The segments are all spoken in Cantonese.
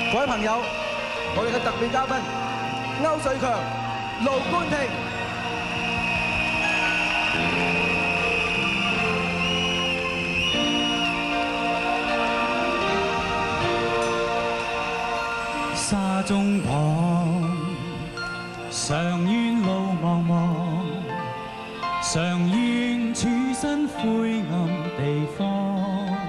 各位朋友，我哋嘅特別嘉賓歐瑞強、盧冠廷。 沙中旁，常怨路茫茫，常怨處身灰暗地方。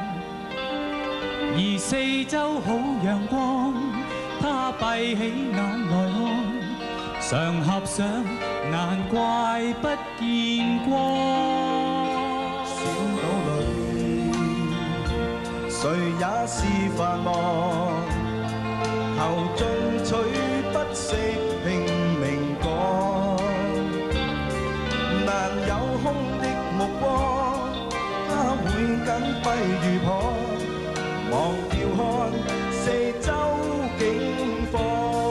而四周好陽光，他閉起眼來看，常合上，難怪不見光。 小島裏，誰也是繁忙，求進取不惜拼命講，難有空的目光，他會緊閉如旁。忘掉看四周景況，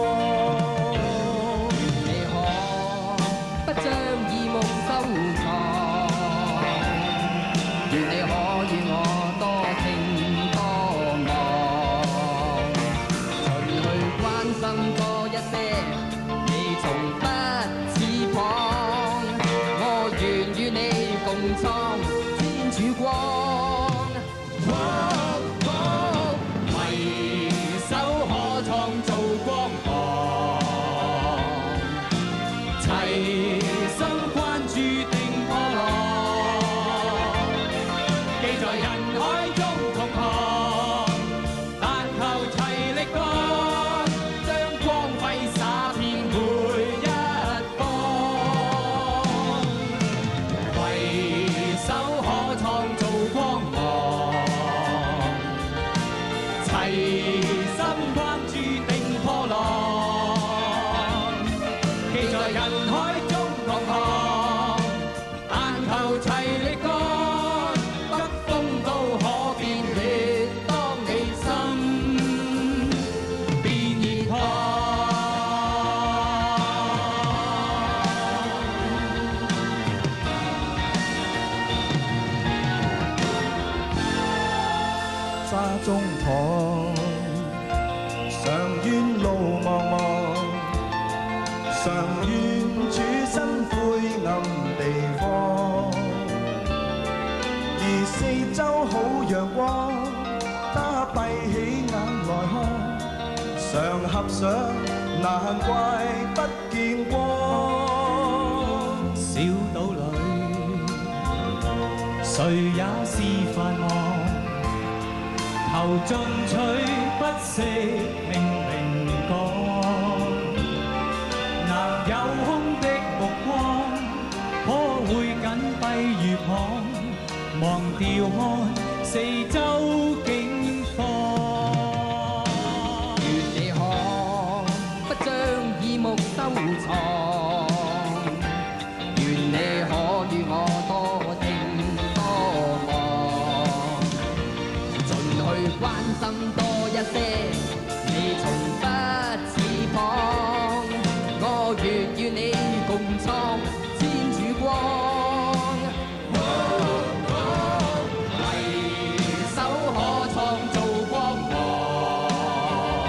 你可不將耳目收藏，願你可與我多聽多望，盡去關心多一些，你從不似旁，我願與你共創天曙光。 沙中旁，常怨路茫茫，常怨處身灰暗地方。而四周好陽光，他閉起眼來看，常合上，難怪不見光。 小島裏，誰也是繁忙。求進取，不惜拼命講，難有空的目光，可會緊閉如旁，忘掉看四周景況。 願你可不將耳目收藏，願你可與我多聽多望。關心多一些，你從不似旁，我願與你共創天曙光。攜手可創造光芒，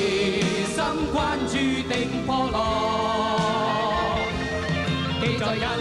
齊心關注定破浪，記在人